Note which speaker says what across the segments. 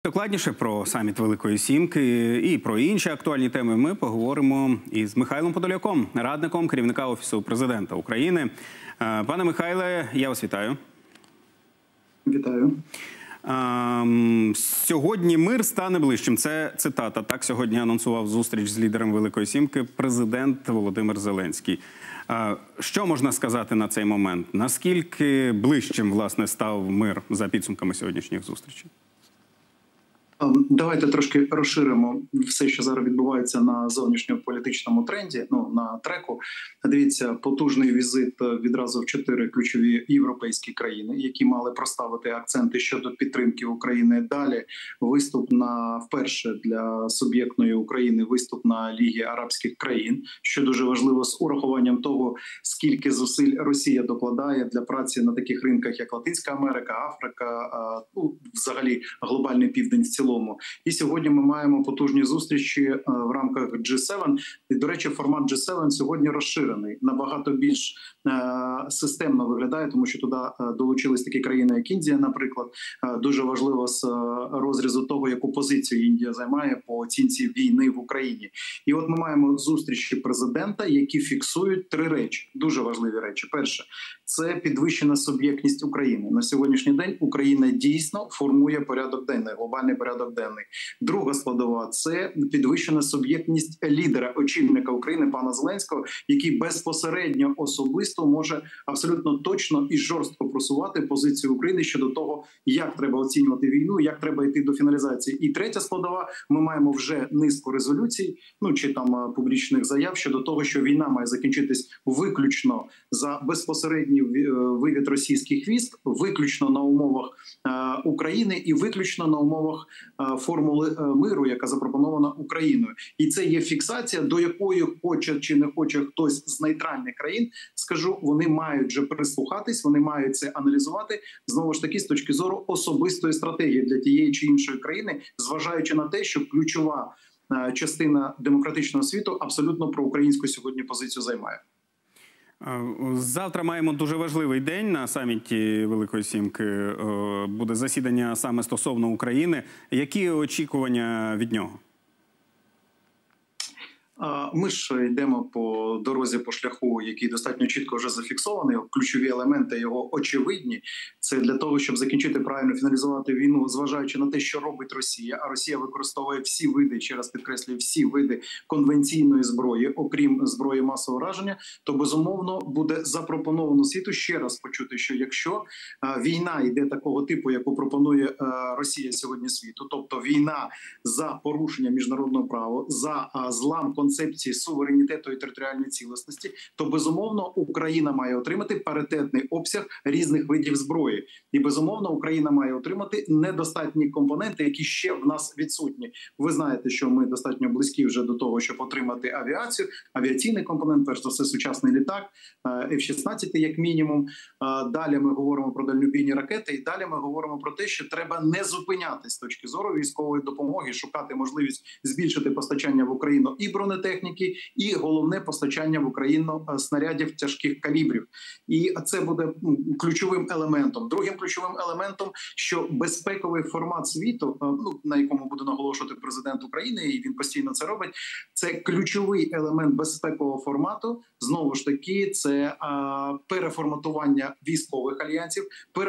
Speaker 1: Докладніше про саміт Великої Сімки і про інші актуальні теми ми поговоримо із Михайлом Подоляком, радником керівника Офісу Президента України. Пане Михайле, я вас вітаю.
Speaker 2: Вітаю.
Speaker 1: Сьогодні мир стане ближчим. Це цитата. Так сьогодні анонсував зустріч з лідером Великої Сімки президент Володимир Зеленський. Що можна сказати на цей момент? Наскільки ближчим, власне, став мир за підсумками сьогоднішніх зустрічей?
Speaker 2: Давайте трошки розширимо все, що зараз відбувається на зовнішньополітичному тренді, на треку. Дивіться, потужний візит відразу в 4 ключові європейські країни, які мали проставити акценти щодо підтримки України. Далі виступ вперше для суб'єктної України, виступ на Лігі арабських країн, що дуже важливо з урахуванням того, скільки зусиль Росія докладає для праці на таких ринках, як Латинська Америка, Африка, взагалі глобальний південь в цілому. І сьогодні ми маємо потужні зустрічі в рамках G7. І, до речі, формат G7 сьогодні розширений, набагато більш системно виглядає, тому що туди долучились такі країни, як Індія, наприклад. Дуже важливо з розрізу того, яку позицію Індія займає по оцінці війни в Україні. І от ми маємо зустрічі президента, які фіксують 3 речі, дуже важливі речі. Перше – це підвищена суб'єктність України. На сьогоднішній день Україна дійсно формує порядок денний, глобальний порядок денний. Друга складова – це підвищена суб'єктність лідера, очільника України пана Зеленського, який безпосередньо особисто може абсолютно точно і жорстко просувати позицію України щодо того, як треба оцінювати війну, як треба йти до фіналізації. І третя складова – ми маємо вже низку резолюцій, чи там публічних заяв щодо того, що війна має закінчитись виключно за безпосередній вивід російських військ, виключно на умовах України і виключно на умовах формули миру, яка запропонована Україною. І це є фіксація, до якої хоче чи не хоче хтось з нейтральних країн, скажу, вони мають вже прислухатись, вони мають це аналізувати, знову ж таки, з точки зору особистої стратегії для тієї чи іншої країни, зважаючи на те, що ключова частина демократичного світу абсолютно проукраїнську сьогодні позицію займає.
Speaker 1: Завтра маємо дуже важливий день на саміті Великої Сімки. Буде засідання саме стосовно України. Які очікування від нього?
Speaker 2: Ми ж йдемо по дорозі, по шляху, який достатньо чітко вже зафіксований. Ключові елементи його очевидні. Це для того, щоб закінчити, правильно фіналізувати війну, зважаючи на те, що робить Росія. А Росія використовує всі види, ще раз підкреслюю, всі види конвенційної зброї, окрім зброї масового враження, то, безумовно, буде запропоновано світу ще раз почути, що якщо війна йде такого типу, яку пропонує Росія сьогодні світу, тобто війна за порушення міжнародного права, за злам концепції суверенітету і територіальної цілісності, то, безумовно, Україна має отримати паритетний обсяг різних видів зброї. І, безумовно, Україна має отримати недостатні компоненти, які ще в нас відсутні. Ви знаєте, що ми достатньо близькі вже до того, щоб отримати авіацію, авіаційний компонент, перш за все, сучасний літак, F-16 як мінімум. Далі ми говоримо про дальнобійні ракети, і далі ми говоримо про те, що треба не зупинятись з точки зору військової допомоги, шукати можливість збільшити постачання в Україну і бронетехніки, і головне постачання в Україну снарядів тяжких калібрів. І це буде ключовим елементом. Другим ключовим елементом, що безпековий формат світу, на якому буде наголошувати президент України, і він постійно це робить, це ключовий елемент безпекового формату. Знову ж таки, це переформатування військових альянсів,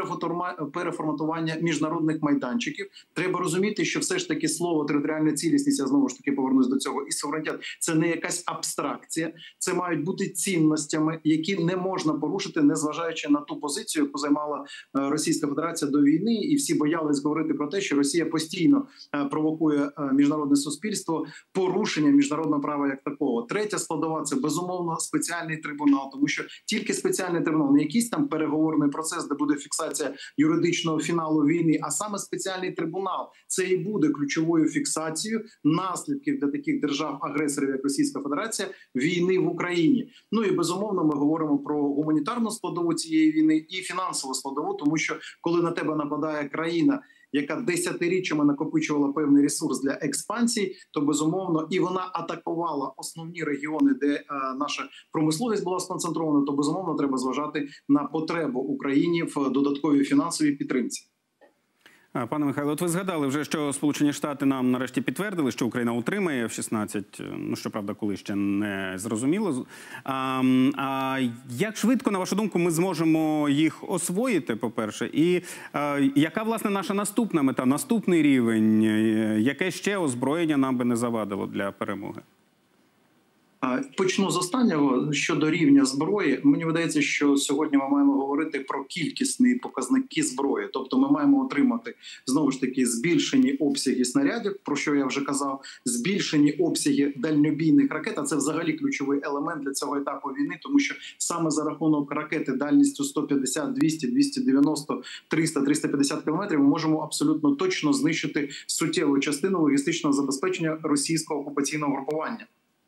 Speaker 2: переформатування міжнародних майданчиків. Треба розуміти, що все ж таки слово територіальна цілісність, я знову ж таки повернусь до цього, і суверенітет – це не якась абстракція, це мають бути цінностями, які не можна порушити, незважаючи на ту позицію, яку займала Російська Федерація до війни, і всі боялись говорити про те, що Росія постійно провокує міжнародне суспільство порушення міжнародного права як такого. Третя складова – це, безумовно, спеціальний трибунал, тому що тільки спеціальний трибунал, не якийсь там переговорний процес, де буде фіксація юридичного фіналу війни, а саме спеціальний трибунал. Це і буде ключовою фіксацією наслідків для таких держав-агресорів, як Російська Федерація, війни в Україні. І, безумовно, ми говоримо про гуманітарну складову цієї війни і фінансову складову, тому що коли на тебе нападає країна, яка десятиріччями накопичувала певний ресурс для експансії, то, безумовно, і вона атакувала основні регіони, де наша промисловість була сконцентрована, то, безумовно, треба зважати на потребу Україні в додатковій фінансовій підтримці.
Speaker 1: Пане Михайло, от ви згадали вже, що Сполучені Штати нам нарешті підтвердили, що Україна утримає F-16, ну, щоправда, коли ще не зрозуміло. А як швидко, на вашу думку, ми зможемо їх освоїти, по-перше? І яка, власне, наша наступна мета, наступний рівень? Яке ще озброєння нам би не завадило для перемоги?
Speaker 2: Почну з останнього. Щодо рівня зброї, мені видається, що сьогодні ми маємо говорити про кількісні показники зброї. Тобто ми маємо отримати, знову ж таки, збільшені обсяги снарядів, про що я вже казав, збільшені обсяги дальньобійних ракет, а це взагалі ключовий елемент для цього етапу війни, тому що саме за рахунок ракети дальністю 150, 200, 290, 300, 350 кілометрів ми можемо абсолютно точно знищити суттєву частину логістичного забезпечення російського окупаційного групування.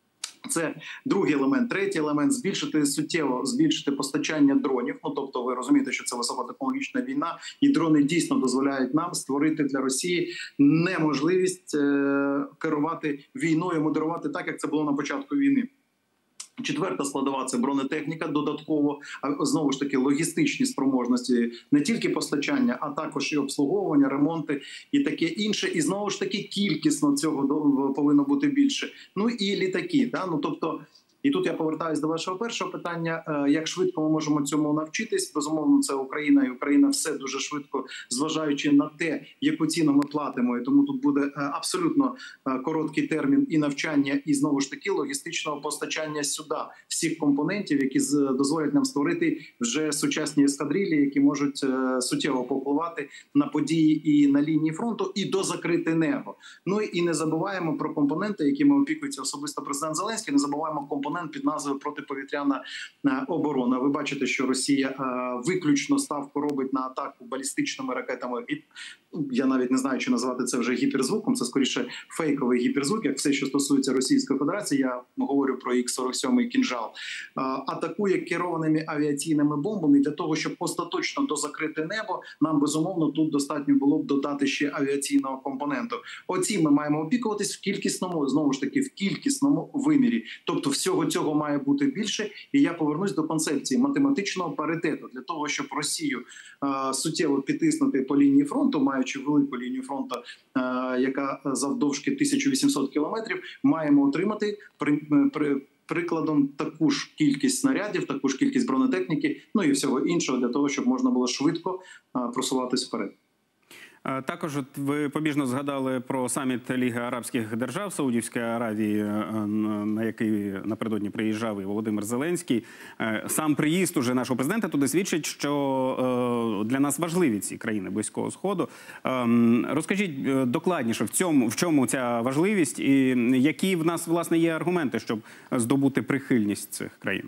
Speaker 2: Це другий елемент. Третій елемент – суттєво збільшити постачання дронів. Ну, тобто ви розумієте, що це високотехнологічна війна, і дрони дійсно дозволяють нам створити для Росії неможливість керувати війною, модерувати так, як це було на початку війни. Четверта складова – це бронетехніка, додатково, знову ж таки, логістичні спроможності, не тільки постачання, а також і обслуговування, ремонти і таке інше. І знову ж таки, кількісно цього повинно бути більше. Ну і літаки. Да? Ну, тобто, і тут я повертаюся до вашого першого питання. Як швидко ми можемо цьому навчитись? Безумовно, це Україна, і Україна все дуже швидко, зважаючи на те, яку ціну ми платимо. І тому тут буде абсолютно короткий термін і навчання, і знову ж таки логістичного постачання сюди всіх компонентів, які дозволять нам створити вже сучасні ескадрилі, які можуть суттєво повпливати на події і на лінії фронту, і дозакрити небо. Ну і не забуваємо про компоненти, якими опікується особисто президент Зеленський, не забуваємо компонент під назвою протиповітряна оборона. Ви бачите, що Росія виключно ставку робить на атаку балістичними ракетами. Я навіть не знаю, чи назвати це вже гіперзвуком. Це скоріше фейковий гіперзвук, як все, що стосується Російської Федерації. Я говорю про Х-47 «Кінжал». Атакує керованими авіаційними бомбами. Для того, щоб остаточно дозакрити небо, нам, безумовно, тут достатньо було б додати ще авіаційного компоненту. Оці ми маємо опікуватись в кількісному, знову ж таки, в кількісному вимірі. Тобто всього цього має бути більше. І я повернусь до концепції математичного паритету. Для того, щоб Росію суттєво підтиснути по лінії фронту, маючи велику лінію фронту, яка завдовжки 1800 кілометрів, маємо отримати прикладом таку ж кількість снарядів, таку ж кількість бронетехніки, ну і всього іншого, для того, щоб можна було швидко просуватись вперед.
Speaker 1: Також от ви побіжно згадали про саміт Ліги Арабських Держав Саудівської Аравії, на який напередодні приїжджав і Володимир Зеленський. Сам приїзд уже нашого президента туди свідчить, що для нас важливі ці країни Близького Сходу. Розкажіть докладніше, в чому ця важливість і які в нас, власне, є аргументи, щоб здобути прихильність цих країн?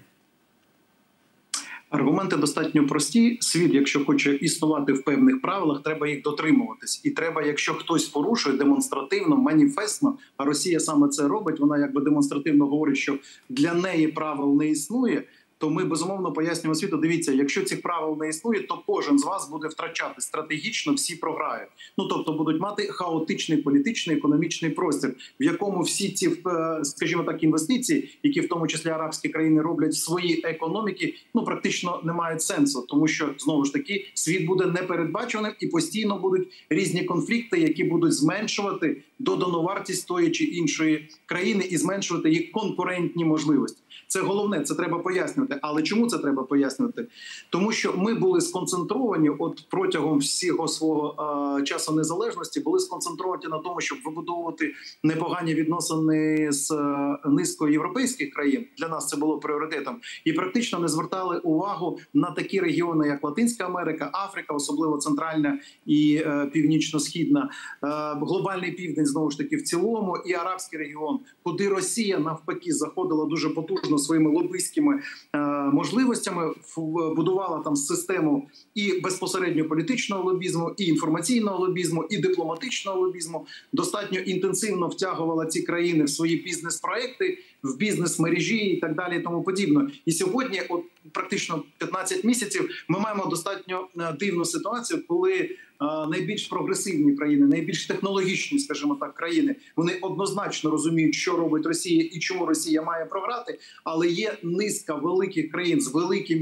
Speaker 2: Аргументи достатньо прості. Світ, якщо хоче існувати в певних правилах, треба їх дотримуватись. І треба, якщо хтось порушує демонстративно, маніфестно, а Росія саме це робить, вона якби демонстративно говорить, що для неї правил не існує, то ми, безумовно, пояснюємо світу, дивіться, якщо цих правил не існує, то кожен з вас буде втрачати стратегічно, всі програють. Ну, тобто будуть мати хаотичний політичний, економічний простір, в якому всі ці, скажімо так, інвестиції, які в тому числі арабські країни роблять в свої економіки, ну, практично не мають сенсу. Тому що, знову ж таки, світ буде непередбаченим і постійно будуть різні конфлікти, які будуть зменшувати додану вартість тої чи іншої країни і зменшувати їх конкурентні можливості. Це головне, це треба пояснювати. Але чому це треба пояснювати? Тому що ми були сконцентровані, от протягом всього свого часу незалежності, були сконцентровані на тому, щоб вибудовувати непогані відносини з низкою європейських країн. Для нас це було пріоритетом. І практично не звертали увагу на такі регіони, як Латинська Америка, Африка, особливо Центральна і Північно-Східна, глобальний південь, знову ж таки, в цілому, і арабський регіон, куди Росія, навпаки, заходила дуже потужно своїми лобистськими можливостями, будувала там систему і безпосередньо політичного лобізму, і інформаційного лобізму, і дипломатичного лобізму, достатньо інтенсивно втягувала ці країни в свої бізнес-проекти, в бізнес-мережі і так далі і тому подібне. І сьогодні, от практично 15 місяців, ми маємо достатньо дивну ситуацію, коли найбільш прогресивні країни, найбільш технологічні, скажімо так, країни, вони однозначно розуміють, що робить Росія і чому Росія має програти, але є низка великих країн з великими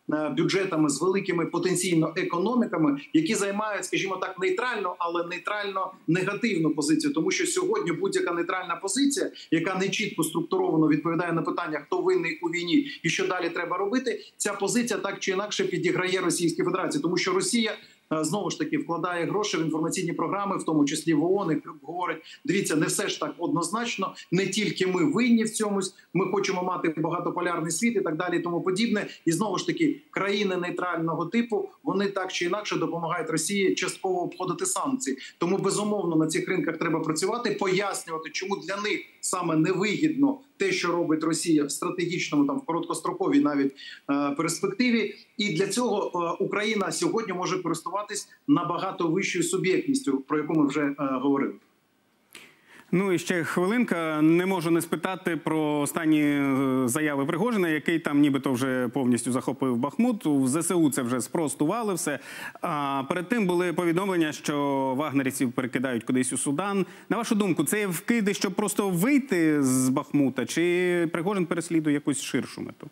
Speaker 2: бюджетами, з великими потенційно економіками, які займають, скажімо так, нейтральну, але нейтрально негативну позицію. Тому що сьогодні будь-яка нейтральна позиція, яка не чітко структуровано відповідає на питання, хто винний у війні і що далі треба робити, ця позиція так чи інакше підіграє Російській Федерації. Тому що Росія знову ж таки вкладає гроші в інформаційні програми, в тому числі в ООН, і говорить: дивіться, не все ж так однозначно, не тільки ми винні в цьомусь, ми хочемо мати багатополярний світ і так далі, і тому подібне. І знову ж таки, країни нейтрального типу, вони так чи інакше допомагають Росії частково обходити санкції. Тому, безумовно, на цих ринках треба працювати, пояснювати, чому для них саме невигідно те, що робить Росія в стратегічному, там в короткостроковій навіть перспективі. І для цього Україна сьогодні може користуватись набагато вищою суб'єктністю, про яку ми вже говорили.
Speaker 1: Ну і ще хвилинка. Не можу не спитати про останні заяви Пригожина, який там нібито вже повністю захопив Бахмут. В ЗСУ це вже спростували все. А перед тим були повідомлення, що вагнерівців перекидають кудись у Судан. На вашу думку, це є вкиди, щоб просто вийти з Бахмута? Чи Пригожин переслідує якусь ширшу мету?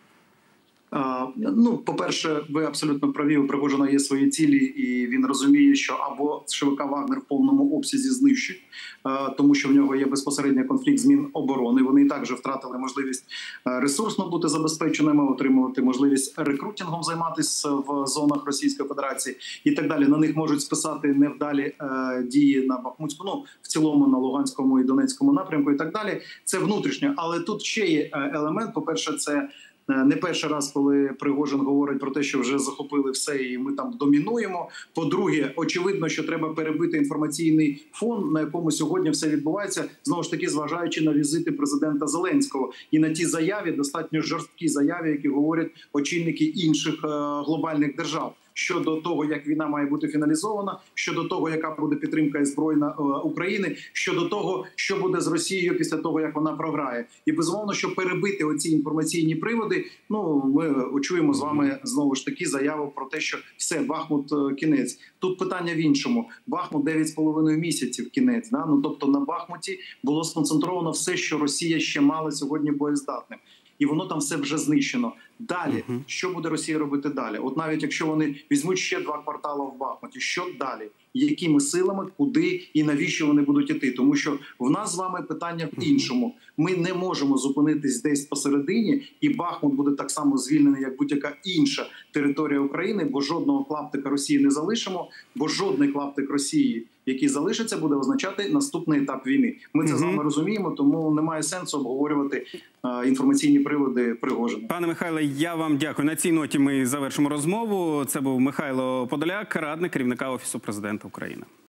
Speaker 2: Ну, по-перше, ви абсолютно праві, у Пригожина є свої цілі, і він розуміє, що або ШВК «Вагнер» в повному обсязі знищить, тому що в нього є безпосередній конфлікт з Міноборони. Вони і так вже втратили можливість ресурсно бути забезпеченими, отримувати можливість рекрутингом займатися в зонах Російської Федерації і так далі. На них можуть списати невдалі дії на Бахмутську, ну, в цілому на Луганському і Донецькому напрямку і так далі. Це внутрішньо. Але тут ще є елемент. По-перше, це не перший раз, коли Пригожин говорить про те, що вже захопили все і ми там домінуємо. По-друге, очевидно, що треба перебити інформаційний фон, на якому сьогодні все відбувається, знову ж таки, зважаючи на візити президента Зеленського і на ті заяви, достатньо жорсткі заяви, які говорять очільники інших глобальних держав. Щодо того, як війна має бути фіналізована, щодо того, яка буде підтримка збройна України, щодо того, що буде з Росією після того, як вона програє. І, безумовно, щоб перебити оці інформаційні приводи, ну, ми чуємо з вами, знову ж таки, заяву про те, що все, Бахмут кінець. Тут питання в іншому. Бахмут 9,5 місяців кінець. Да? Ну, тобто на Бахмуті було сконцентровано все, що Росія ще мала сьогодні боєздатним. І воно там все вже знищено. Далі, що буде Росія робити далі? От навіть якщо вони візьмуть ще 2 квартали в Бахмуті, що далі? Якими силами, куди і навіщо вони будуть іти? Тому що в нас з вами питання в іншому. Ми не можемо зупинитись десь посередині, і Бахмут буде так само звільнений, як будь-яка інша територія України, бо жодного клаптика Росії не залишимо, бо жодний клаптик Росії, який залишиться, буде означати наступний етап війни. Ми це з вами розуміємо, тому немає сенсу обговорювати інформаційні приводи Пригожина.
Speaker 1: Пане Михайле, я вам дякую. На цій ноті ми завершимо розмову. Це був Михайло Подоляк, радник керівника Офісу Президента України.